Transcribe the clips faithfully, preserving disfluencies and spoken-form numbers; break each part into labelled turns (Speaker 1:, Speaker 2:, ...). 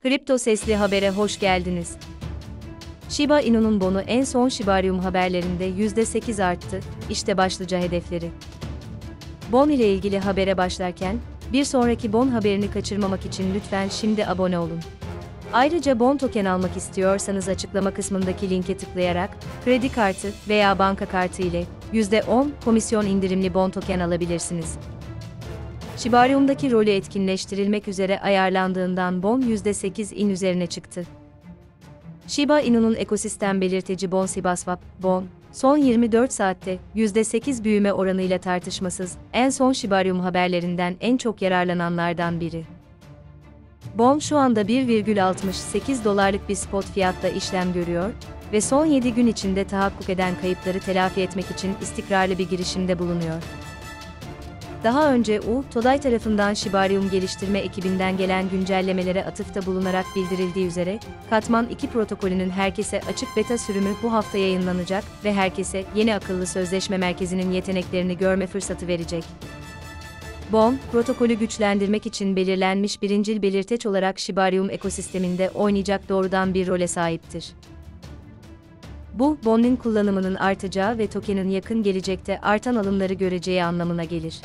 Speaker 1: Kripto Sesli Haber'e hoş geldiniz. Shiba Inu'nun bonu en son Shibarium haberlerinde yüzde sekiz arttı, işte başlıca hedefleri. Bon ile ilgili habere başlarken, bir sonraki bon haberini kaçırmamak için lütfen şimdi abone olun. Ayrıca bon token almak istiyorsanız açıklama kısmındaki linke tıklayarak, kredi kartı veya banka kartı ile yüzde on komisyon indirimli bon token alabilirsiniz. Shibarium'daki rolü etkinleştirilmek üzere ayarlandığından bon yüzde sekiz in üzerine çıktı. Shiba Inu'nun ekosistem belirteci bon ShibaSwap, bon, son yirmi dört saatte yüzde sekiz büyüme oranıyla tartışmasız, en son Shibarium haberlerinden en çok yararlananlardan biri. Bon şu anda bir virgül altmış sekiz dolarlık bir spot fiyatta işlem görüyor ve son yedi gün içinde tahakkuk eden kayıpları telafi etmek için istikrarlı bir girişimde bulunuyor. Daha önce U, Today tarafından Shibarium geliştirme ekibinden gelen güncellemelere atıfta bulunarak bildirildiği üzere, Katman iki protokolünün herkese açık beta sürümü bu hafta yayınlanacak ve herkese yeni akıllı sözleşme merkezinin yeteneklerini görme fırsatı verecek. Bon, protokolü güçlendirmek için belirlenmiş birincil belirteç olarak Shibarium ekosisteminde oynayacak doğrudan bir role sahiptir. Bu, Bon'un kullanımının artacağı ve token'in yakın gelecekte artan alımları göreceği anlamına gelir.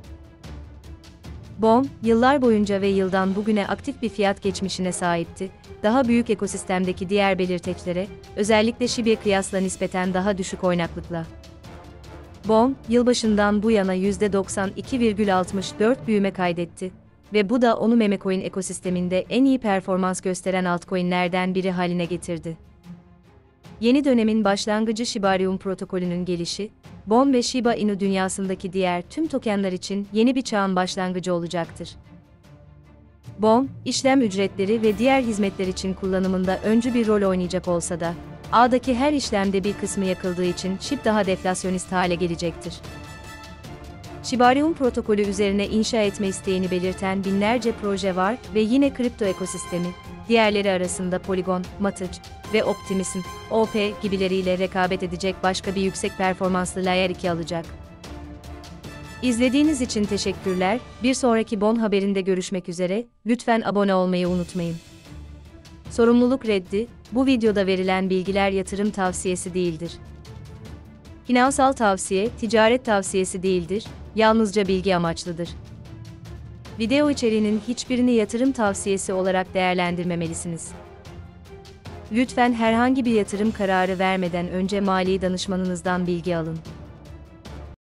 Speaker 1: Bon, yıllar boyunca ve yıldan bugüne aktif bir fiyat geçmişine sahipti, daha büyük ekosistemdeki diğer belirteçlere, özellikle Shiba'ya kıyasla nispeten daha düşük oynaklıkla. Bon, yılbaşından bu yana yüzde doksan iki virgül altmış dört büyüme kaydetti ve bu da onu memecoin ekosisteminde en iyi performans gösteren altcoin'lerden biri haline getirdi. Yeni dönemin başlangıcı Shibarium protokolünün gelişi, Bon ve Shiba Inu dünyasındaki diğer tüm tokenler için yeni bir çağın başlangıcı olacaktır. Bon, işlem ücretleri ve diğer hizmetler için kullanımında öncü bir rol oynayacak olsa da, ağdaki her işlemde bir kısmı yakıldığı için Shib daha deflasyonist hale gelecektir. Shibarium protokolü üzerine inşa etme isteğini belirten binlerce proje var ve yine kripto ekosistemi, diğerleri arasında Polygon, Matic ve Optimism, O P gibileriyle rekabet edecek başka bir yüksek performanslı Layer iki alacak. İzlediğiniz için teşekkürler, bir sonraki bon haberinde görüşmek üzere, lütfen abone olmayı unutmayın. Sorumluluk reddi, bu videoda verilen bilgiler yatırım tavsiyesi değildir. Finansal tavsiye, ticaret tavsiyesi değildir, yalnızca bilgi amaçlıdır. Video içeriğinin hiçbirini yatırım tavsiyesi olarak değerlendirmemelisiniz. Lütfen herhangi bir yatırım kararı vermeden önce mali danışmanınızdan bilgi alın.